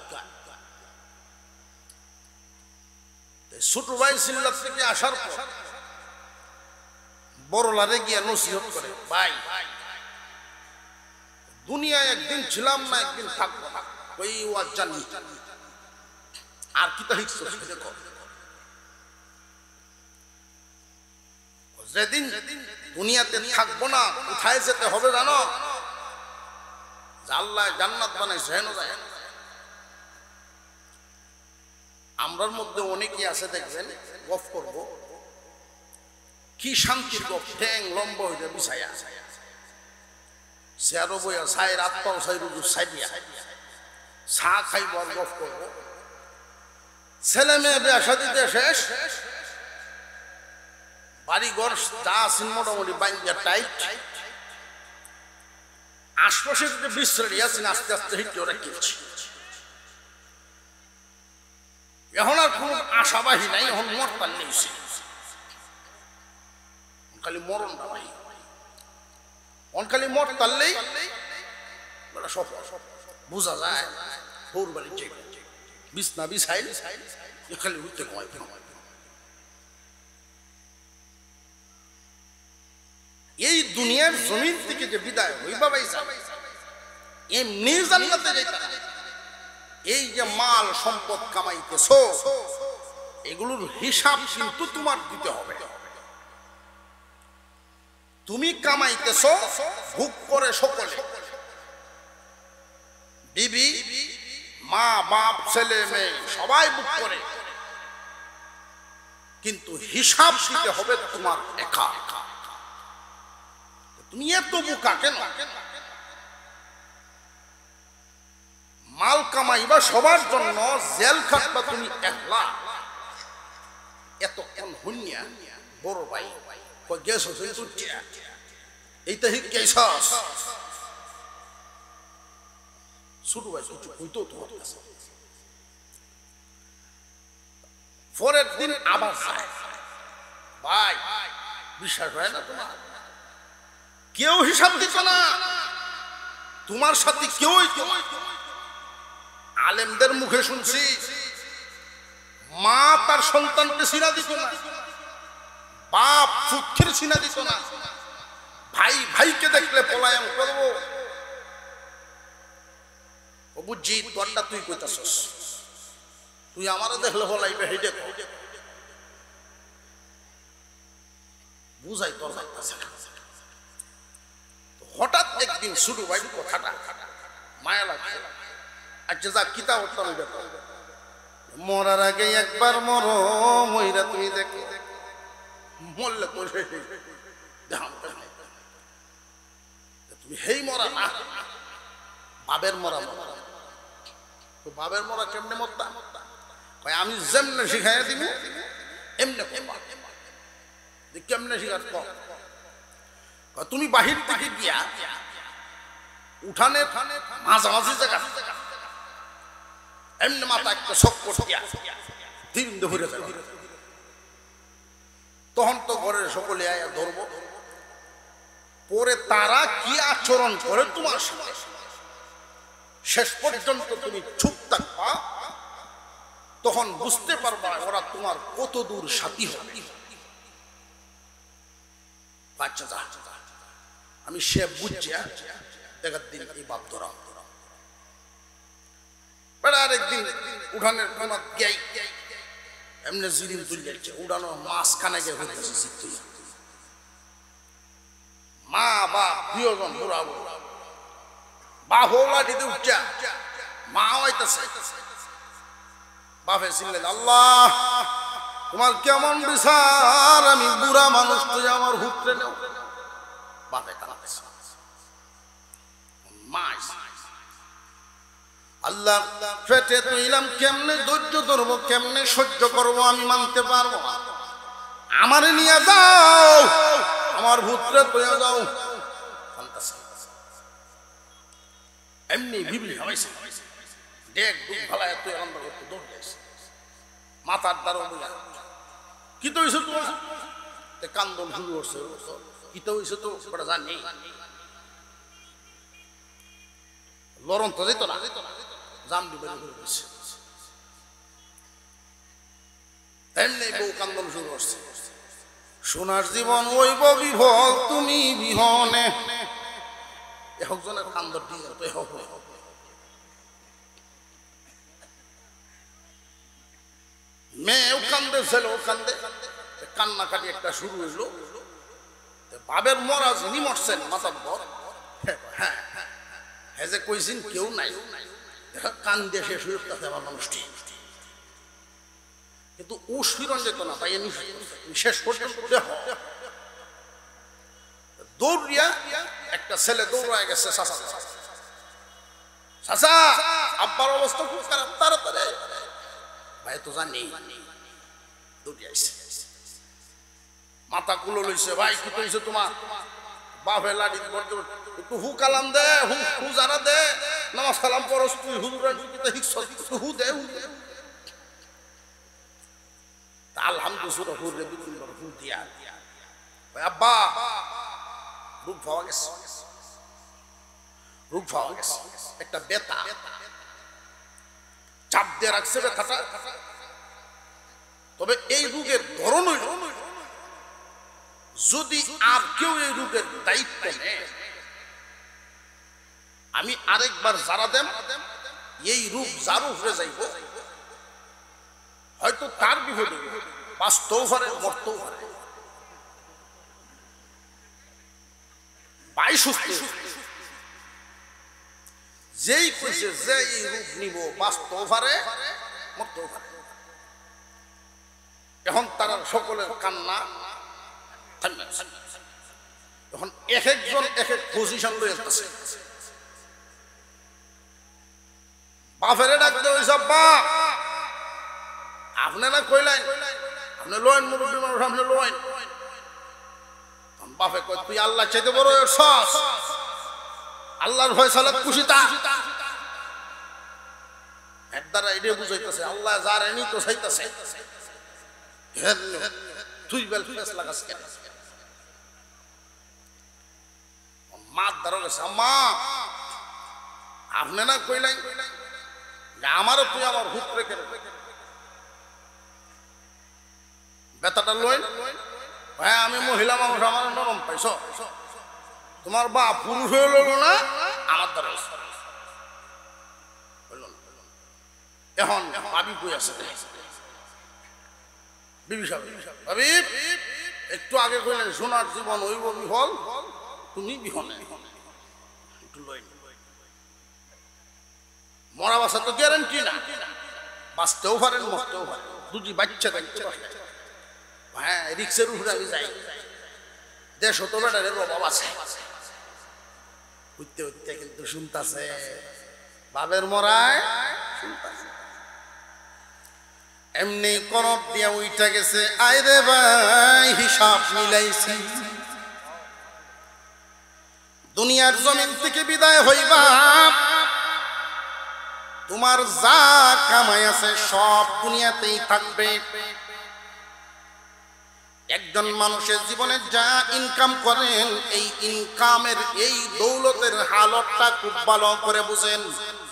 ছোট ভাই সিল্লাত থেকে আসার পর বড় লারে গিয়ে নসিহত করে, ভাই দুনিয়ায় একদিন ছিলাম না, একদিন থাকবো না, ওই ওয়াজ জানি আর কি তা হিকছো দেখো। যেদিন দুনিয়াতে থাকবো না কোথায় যেতে হবে জানো? আল্লাহ জান্নাত বানাইছে হেন যায়। আমরার মধ্যে অনেকেই আছে দেখবেন গপ করব, কি শান্তির গপ, ঠ্যাং লম্বা হইতে বিছাইয়া চেয়ারও বইয়া ছাই রাত পাও ছাই রুজু ছাইয়া চা খাইব আর গপ করবো। ছেলে মেয়ে বিয়া শাদিতে শেষ, বাড়ি ঘর যা আছেন মোটামুটি বাইঙ্গা টাইট, আশপাশে যে বিশ্রাড়ি আছেন আস্তে আস্তে হিটে ওরা কিনছে। এখন আর কোন আশাবাহী নাই, এখন মরতাল নেইছে, খালি মরণ বাহি, খালি মরতাললেই বোঝা যায় ভোর বাড়ি বিছনা বিছাইল খালি উঠতে কমায়। এই দুনিয়ার জমিন থেকে যে বিদায় হইবা বাইসা এমনি জান্নাতে যাইতা। এই যে মাল সম্পদ কামাইতেছো এগুলোর হিসাব কিন্তু তোমার দিতে হবে। তুমি কামাইতেছো ভোগ করে সকলে, বিবি মা বাপ ছেলে মেয়ে সবাই ভোগ করে, কিন্তু হিসাব দিতে হবে তোমার একা। তুমি এত বোকা কেন? মাল কামাইবা সবার জন্য, জেল খাটবা তুমি একলা। এতক্ষণ হুনিয়া বড় ভাই গেছ এইটা হিকাইছস, ছোট ভাই কিছু কইতো তোমার কাছে। পরের দিন আবার ভাই বিশ্বাস হয় না তোমার? কেউ হিসাব দিত না তোমার সাথে, কেউ আলেমদের মুখে শুনছি মা তার সন্তানকে সিনা দিত না, বাপ পুত্রের সিনা দিত না, ভাই ভাইকে দেখলে পলায়ন করবো। ও বুঝছি তোরটা তুই কইতাছস, তুই আমারও দেখলে পলাইবে, হেঁটে বুঝাই তোর যাইতাছে। হঠাৎ একদিন শুরু ভাই কথাটা মায়া লাগছে, আচ্ছা যা কিতা হতাম মরার আগে একবার মরো, মইরা তুমি দেখো মরলে তুমি হেই মরা না, বাবের মরা। তো বাবের মরা কেমনে মরতা? আমি যেমনে শিখাইয়া দিব এমনে কেমনে শিখার কম। তুমি বাহির থেকে গিয়া উঠানে মাঝামাঝি জায়গা এমনি মাথা একটা শক করতে ধরে যাবে, তখন তো ঘরের সকলে আয়া ধরবো। পরে তারা কি আচরণ করে তোমার সাথে, শেষ পর্যন্ত তুমি চুপ থাকবা, তখন বুঝতে পারবা ওরা তোমার কত দূর সাথী হবে। বাচ্চা যা আমি সে বুঝিয়া দেখার দিন এই বাপ ধরা আরেকদিন উঠানের কোন এমনি জিরিম তুলে যাচ্ছে, উড়ানো মাঝখানে গিয়ে হইতেছে মা বাপ প্রিয়জন বুড়া বুড়া বাপ লাঠিতে উঠছে, মা হইতেছে। বাপে ছিলেন আল্লাহ তোমার কেমন বিচার, আমি বুড়া মানুষ, তুই আমার হুতরে নেও। বাপে কাঁদতেছে, আল্লাহ পেটে তুইলাম, কেমনে ধৈর্য ধরবো, কেমনে সহ্য করবো, আমি মানতে পারবো না, আমারে নিয়ে যাও, আমার ভূতরে তুইয়া যাও। এমনি বিবলি হয়েছে, দেখ দুঃখ ভালায় তুই আনন্দ করতে দৌড় যাইছে, মাথার দ্বারা বুঝা কি তো হয়েছে তোমার কান্দন শুরু করছে, কি তো হয়েছে তো ওটা জানি, লড়ন তো যেত না, জাম দিবে এমনি বউ কান্দন শুরু করছে, সোনার জীবন ওইব বিভল, তুমি বিহনে। একজনের কান্দন দিয়ে তো মেয়েও কান্দে, ছেলেও কান্দে, কান্নাকাটি একটা শুরু হইলো। বাবের মরা যিনি মরছেন মাতাব্বর, হ্যাঁ হ্যাঁ যে কইছেন কেউ নাই, কান দিয়ে শেষ হয়ে উঠতে আমার মানুষটি, কিন্তু ও ফিরন যেত না, তাই শেষ পর্যন্ত দৌড়িয়া একটা ছেলে দৌড়ায় গেছে, চাচা চাচা আব্বার অবস্থা খুব খারাপ, তাড়াতাড়ি ভাই তো জানি দৌড়িয়ে আইছে, মাথা কুলো লইছে, ভাই কি কইছে তোমার বাপে লাড়ি একটু হু কালাম দে, হু জানা দে, নামাজ কালাম পরস তুই হুজুরের হু দে, হু দে। আলহামদুলিল্লাহ হুজুরে দুদিন হু দিয়া আব্বা রূপ পাওয়া গেছে, রূপ পাওয়া গেছে, একটা বেতা চাপ দিয়ে রাখছে ব্যথাটা, তবে এই রোগের ধরন হইল যদি আর কেউ এই রোগের দায়িত্ব নেয়, আমি আরেকবার যারা দেন এই রোগ যার উপরে যাইব, হয়তো তার বিপদে বাঁচতেও পারে মরতেও পারে, বাই সুস্থ যেই কইছে যে এই রূপ নিব বাঁচতেও পারে মরতেও পারে। এখন তারা সকলের কান্না, এখন এক একজন এক এক পজিশন লয়ে আসতেছে, বাপেরে ডাকতে হইছে আব্বা আপনারা কইলেন আপনি লোয়েন মুরব্বী মানুষ, আপনি লোয়েন, বাপে কই তুই আল্লাহ চাইতে বড় সস, আল্লাহর ফয়সালাত খুশি তা এর দ্বারা এটা বুঝাইতেছে আল্লাহ যার এনি তো চাইতেছে, তুই বেল ফেস লাগাস কেন, মা ধরো গেছে আম্মা আপনি না কইলেন আমারও তুই আমার হুত রেখে বেতাটা লইন, ভাই আমি মহিলা মানুষ আমার নরম পাইছ, তোমার বা পুরুষ হয়ে লইল না আমার দ্বারা, এখন ভাবি কই আছে, ভাবি একটু আগে কইলেন সোনার জীবন হইব বিহল, তুমি বিহনে একটু লইন, মরা বাসা তো গ্যারান্টি না, বাঁচতেও পারেন মরতেও পারেন, দুটি বাচ্চা দেখতে পারেন, হ্যাঁ রিক্সের উপরে আমি যাই, দেশ হতো বেটারে অভাব আছে, উঠতে উঠতে কিন্তু শুনতাছে বাবের মরায় শুনতাছে, এমনি করপ দিয়া উইঠা গেছে, আইরে ভাই হিসাব মিলাইছি, দুনিয়ার জমিন থেকে বিদায় হইবা, তোমার যা কামাই আছে সব দুনিয়াতেই থাকবে, একজন মানুষের জীবনে যা ইনকাম করেন এই ইনকামের এই দৌলতের হালতটা খুব ভালো করে বুঝেন,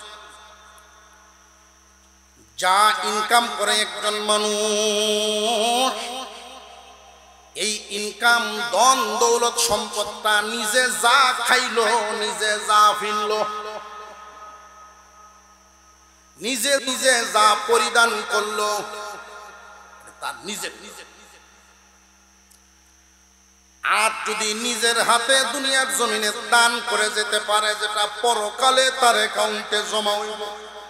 যা ইনকাম করে একজন মানুষ এই ইনকাম ধন দৌলত সম্পদটা নিজে যা খাইলো, নিজে যা ফিরলো, নিজে নিজে যা পরিধান করলো তার নিজে নিজে, আর যদি নিজের হাতে দুনিয়ার জমিনে দান করে যেতে পারে যেটা পরকালে তার অ্যাকাউন্টে জমা হইব,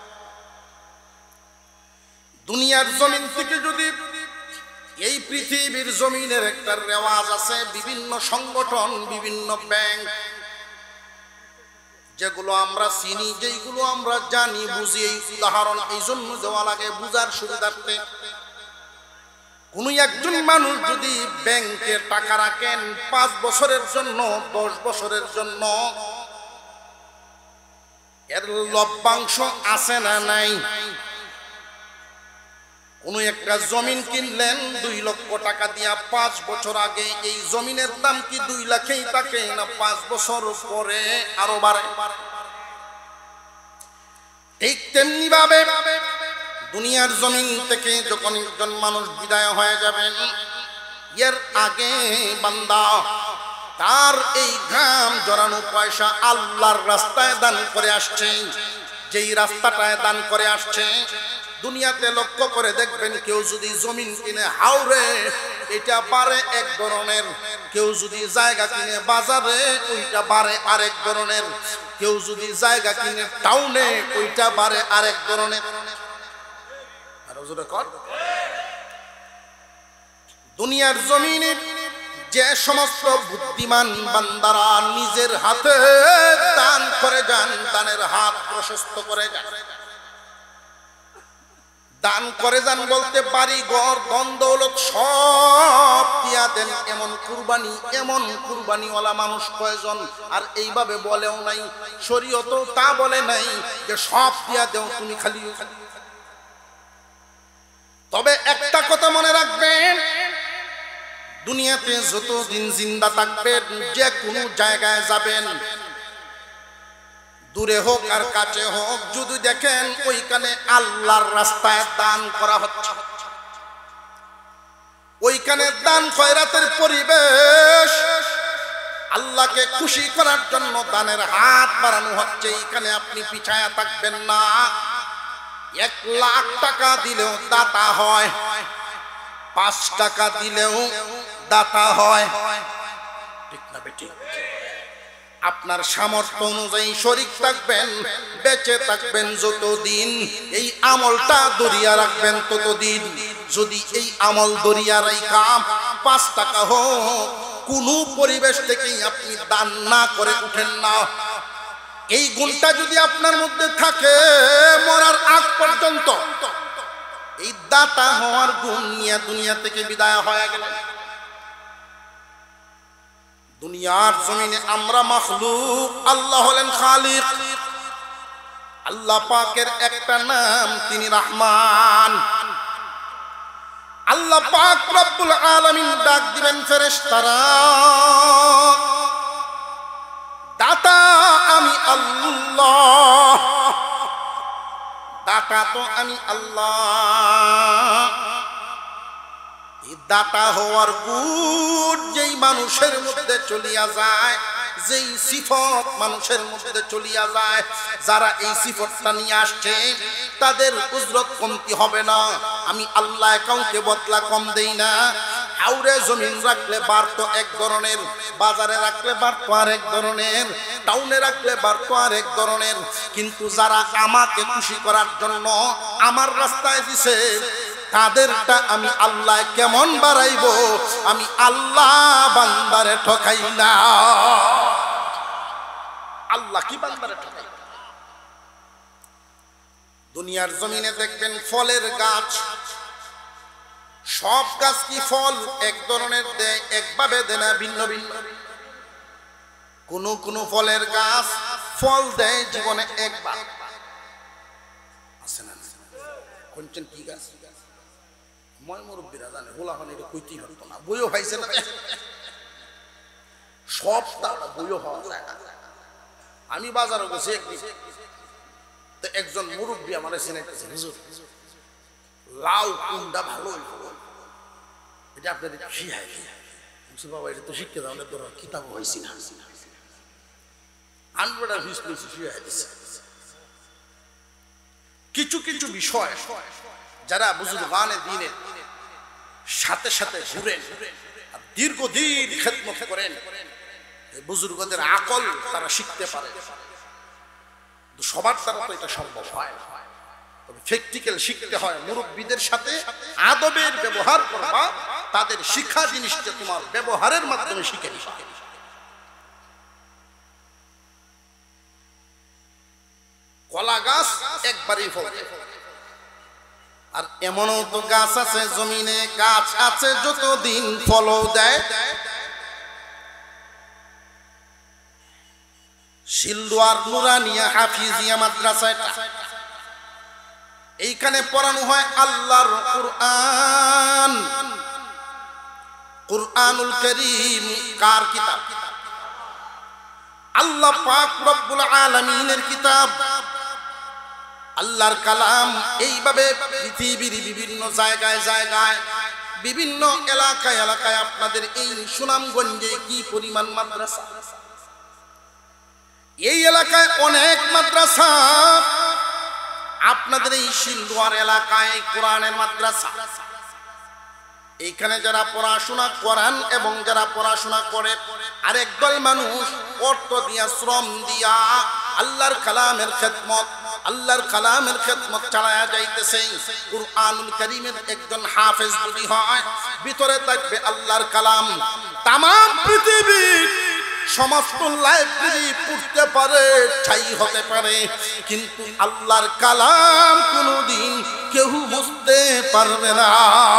দুনিয়ার জমিন থেকে যদি এই পৃথিবীর জমিনের একটা রেওয়াজ আছে, বিভিন্ন সংগঠন বিভিন্ন ব্যাংক যেগুলো আমরা চিনি, যেগুলো আমরা জানি বুঝি, এই উদাহরণ এই জন্য দেওয়া লাগে বুঝার সুবিধার্থে, কোন একজন মানুষ যদি ব্যাংকে টাকা রাখেন 5 বছরের জন্য 10 বছরের জন্য, এর লভ্যাংশ আছে না নাই, কোন একটা জমিন কিনলেন 2 লক্ষ টাকা দিয়া, 5 বছর আগে এই জমিনের দাম কি 2 লাখেই থাকে না 5 বছর পরে আরো বাড়ে, ঠিক তেমনি ভাবে দুনিয়ার জমিন থেকে যখন একজন মানুষ বিদায় হয়ে যাবেন, এর আগে বান্দা তার এই ঘাম জড়ানো পয়সা আল্লাহর রাস্তায় দান করে আসছে, যেই রাস্তাটায় দান করে আসছে, দুনিয়াতে লক্ষ্য করে দেখবেন কেউ যদি জমিন কিনে হাওরে এটা বাড়ে এক ধরনের, কেউ যদি জায়গা কিনে বাজারে ওইটা বাড়ে আরেক ধরনের, কেউ যদি জায়গা কিনে টাউনে ওইটা বাড়ে আরেক ধরনের। আরো জোরে কর। দুনিয়ার জমিনে যে সমস্ত বুদ্ধিমান বান্দারা নিজের হাতে দান করে যান, দানের হাত প্রশস্ত করে যান, দান করে যান বলতে বাড়ি ঘর ধন দৌলত সব দিয়া দেন, এমন কুরবানিওয়ালা মানুষ কয়জন? আর এইভাবে বলেও নাই, শরীয়ত তা বলে নাই যে সব দিয়া দেও তুমি খালি। তবে একটা কথা মনে রাখবেন, দুনিয়াতে যতদিন জিন্দা থাকবেন যে কোনো জায়গায় যাবেন, দূরে হোক আর কাছে হোক, যদি দেখেন ওইখানে আল্লাহর রাস্তায় দান করা হচ্ছে, ওইখানে দান খয়রাতের পরিবেশ, আল্লাহকে খুশি করার জন্য দানের হাত বাড়ানো হচ্ছে, এইখানে আপনি পিছায়া থাকবেন না। 1 লাখ টাকা দিলেও দাতা হয়, 5 টাকা দিলেও দাতা হয়, ঠিক না বেটি? আপনার সামর্থ্য অনুযায়ী শরীক থাকবেন, বেঁচে থাকবেন যতদিন, এই আমলটা দরিয়া রাখবেন ততদিন। যদি এই আমল দরিয়া রাখা 5 টাকা হোক, কোনো পরিবেশ থেকেই আপনি দান না করে উঠেন না। এই গুণটা যদি আপনার মধ্যে থাকে, মরার আগ পর্যন্ত এই দাতা হওয়ার গুণ নিয়ে দুনিয়া থেকে বিদায় হয়ে গেলেন। দুনিয়ার জমিনে আমরা মাখলুক, আল্লাহ হলেন খালিক। আল্লাহ পাকের একটা নাম, তিনি রহমান। আল্লাহ পাক রব্বুল আলামিন ডাক দিবেন ফেরেশতারা, দাতা আমি আল্লাহ, দাতা তো আমি আল্লাহ। দাতা হওয়ার গুণ যেই মানুষের মধ্যে চলিয়া যায়, যেই সিফত মানুষের মধ্যে চলিয়া যায়, যারা এই সিফতটা নিয়ে আসছে তাদের উজরত কমতি হবে না। আমি আল্লাহ কাউকে বদলা কম দেই না। হাওরে জমিন রাখলে বাড়তো এক ধরনের, বাজারে রাখলে বাড়তো আরেক ধরনের, টাউনে রাখলে বাড়তো আরেক ধরনের, কিন্তু যারা আমাকে খুশি করার জন্য আমার রাস্তায় দিছে তাদেরটা আমি আল্লাহ কেমন বাড়াইব? আমি আল্লাহ বান্দারে ঠকাই না। আল্লাহ কি বান্দারে ঠকাই? দুনিয়ার জমিনে দেখবেন ফলের গাছ, সব গাছ কি ফল এক ধরনের দেয়? একভাবে দেয় না, ভিন্ন ভিন্ন। কোন ফলের গাছ ফল দেয় জীবনে একবার। আছে না? কোনছেন কি গাছ? ময় মুরব্বীরা জানে, গোলাখন এটা কইতেই হতো না, বইও পাইছে না। সব তারা বইও পাওয়া যায় না। আমি বাজারে গেছি তো একজন মুরব্বী আমার চিনাইতেছে, হুজুর লাউ কোনটা ভালো, এটা আপনাদের শিখাই। বাবা এটা তো শিখতে দাও, তোর কিতাব হয়েছি না, আনবটা ফিস পেয়েছি, শিখাই দিচ্ছে। কিছু কিছু বিষয় যারা বুজুর্গানে দ্বীনের সাথে সাথে ঘুরেন আর দীর্ঘদিন খেদমত করেন, বুজুর্গদের আকল তারা শিখতে পারে। সবার দ্বারা তো এটা সম্ভব হয়, তবে প্র্যাকটিক্যাল শিখতে হয়। মুরব্বীদের সাথে আদবের ব্যবহার করবা, তাদের শিক্ষা জিনিসটা তোমার ব্যবহারের মাধ্যমে শিখে নিবা। কলা গাছ একবারই ফল, আর এমনও তো গাছ আছে জমিনে, গাছ আছে যতদিন ফলও দেয়। শিলদুয়ার নুরানিয়া হাফিজিয়া মাদ্রাসায় এইখানে পড়ানো হয় আল্লাহর কুরআন। কুরআনুল কারীম কার কিতাব? আল্লাহ পাক রব্বুল আলামিনের কিতাব, আল্লাহর কালাম। এইভাবে পৃথিবীর বিভিন্ন জায়গায় জায়গায়, বিভিন্ন এলাকায় এলাকায়, আপনাদের এই সুনামগঞ্জে কি পরিমাণ মাদ্রাসা, এই এলাকায় অনেক মাদ্রাসা। আপনাদের এই সিন্ধুয়ার এলাকায় কোরআনের মাদ্রাসা, এইখানে যারা পড়াশোনা করেন এবং যারা পড়াশোনা করে আরেক দল মানুষ অর্থ দিয়া শ্রম দিয়া আল্লাহর কালামের খেদমত চালায়া যাইতেছে। কুরআনুল কারীমের একজন হাফেজ যদি হয়, ভিতরে থাকবে আল্লাহর কালাম। তামাম পৃথিবী সমস্ত লাইব্রেরি পড়তে পারে, ছাই হতে পারে, কিন্তু আল্লাহর কালাম কোনোদিন কেউ বুঝতে পারবে না।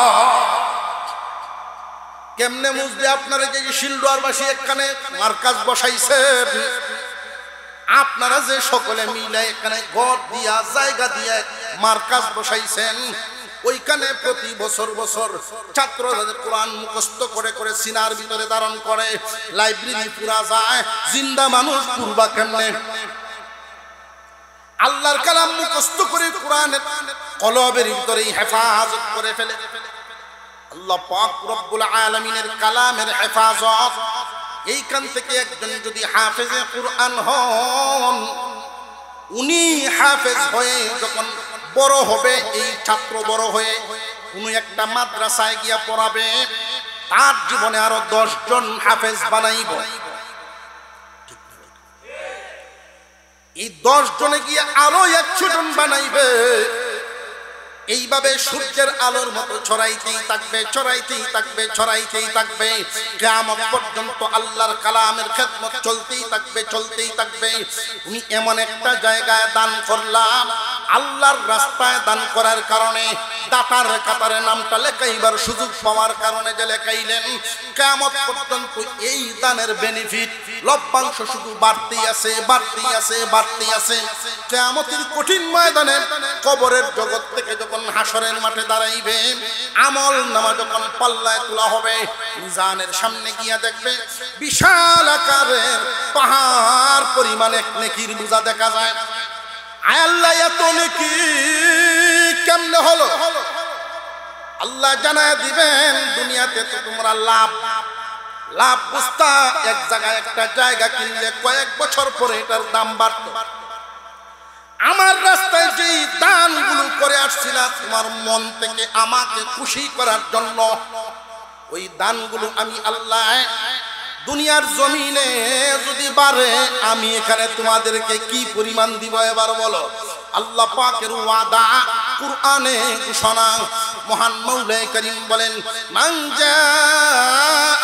কেমনে বুঝবে? আপনারা যে শিলডুয়ারবাসী এখানে মার্কাজ বসাইছেন, আপনারা যে সকলে মিলে এখানে ঘর দিয়া জায়গা দিয়া মার্কাজ বসাইছেন, ওইখানে প্রতি বছর ছাত্ররা কোরআন মুখস্থ করে করে সিনার ভিতরে ধারণ করে, লাইব্রেরি পুরা যায়, জিন্দা মানুষ পূর্বা কেমনে? আল্লাহর কালাম মুখস্থ করে কোরআনের কলবের ভিতরে হেফাজত করে ফেলে। আল্লাহ পাক রব্বুল আলামিনের কালামের হেফাজত, এইখান থেকে একজন যদি হাফেজে কোরআন হন, উনি হাফেজ হয়ে যখন বড় হবে, এই ছাত্র বড় হয়ে কোন একটা মাদ্রাসায় গিয়া পড়াবে, তার জীবনে আরো 10 জন হাফেজ বানাইব। এই 10 জনে গিয়ে আরো 100 জন বানাইবে। এইভাবে সূর্যের আলোর মতো ছড়াইতেই থাকবে কিয়ামত পর্যন্ত আল্লাহর কালামের খেদমত চলতেই থাকবে। উনি এমন একটা জায়গায় দান করলাম, আল্লাহর রাস্তায় দান করার কারণে দাতার কাতারে নামটা লেখাইবার সুযোগ পাওয়ার কারণে যে লেখাইলেন, কিয়ামত পর্যন্ত এই দানের বেনিফিট লভ্যাংশ শুধু বাড়তেই আছে। কিয়ামতের কঠিন ময়দানে কবরের জগৎ থেকে যখন হাসরের মাঠে দাঁড়াইবে, আমল নামা যখন পাল্লায় তোলা হবে, মিজানের সামনে গিয়া দেখবে বিশাল আকারের পাহাড় পরিমাণ এক নেকির বোঝা দেখা যায়। আয় আল্লাহ, এত নেকি কেমনে হলো? আল্লাহ জানায় দিবেন, দুনিয়াতে তো তোমরা লাভ বুঝতা, এক জায়গায় একটা জায়গা কিনলে কয়েক বছর পরে এটার দাম বাড়ত। আমার রাস্তায় যেই দানগুলো করে আসছিলা তোমার মন থেকে আমাকে খুশি করার জন্য, ওই দানগুলো আমি আল্লাহ দুনিয়ার জমিনে যদি বাড়ে, আমি এখানে তোমাদেরকে কি পরিমাণ দিব এবার বলো? আল্লাহ পাকের ওয়াদা, কুরআনে ঘোষণা। মহান মাওলাই করিম বলেন, মান জাআ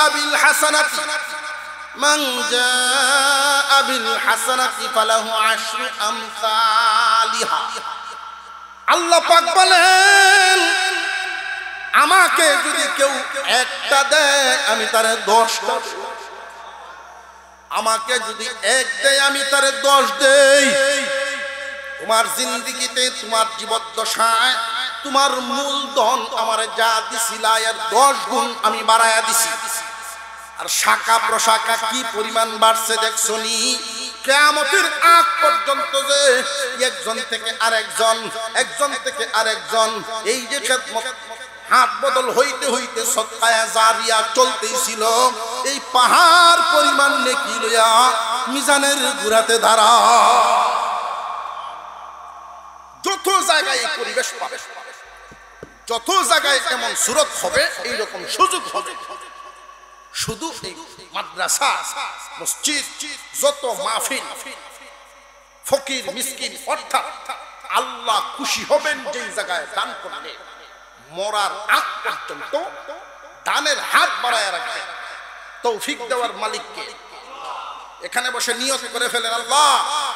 বিল হাসানাতি ফালাহু আশরু আমসালিহা। আল্লাহ পাক বলেন, আমাকে যদি কেউ একটা দেয় আমি তারে 10টা, আমাকে যদি এক দেয় আমি তারে 10 দেই। তোমার জিন্দেগিতে, তোমার জীবদ্দশায় তোমার মূলধন আমার যা দিছিলা এর 10 গুণ আমি বাড়ায়া দিছি। আর শাখা প্রশাখা কি পরিমাণ বাড়ছে দেখছনি? কিয়ামতের আগ পর্যন্ত যে একজন থেকে আরেকজন এই যে খেদমত হাত বদল হইতে সদকায়ে জারিয়া চলতেই ছিল, এই পাহাড় পরিমাণ নেকি লইয়া মিজানের গুরাতে দাঁড়া। যত জায়গায় এই পরিবেশ পাবে, যত জায়গায় এমন সুরত হবে, এইরকম সুযোগ হবে, শুধু এই মাদ্রাসা, মসজিদ, যত মাহফিল, ফকির মিসকিন, অর্থাৎ আল্লাহ খুশি হবেন যেই জায়গায় দান করলে মরার আগ পর্যন্ত দানের হাত বাড়ায় রাখবে। তৌফিক দেওয়ার মালিককে। এখানে বসে নিয়ত করে ফেলেন, আল্লাহ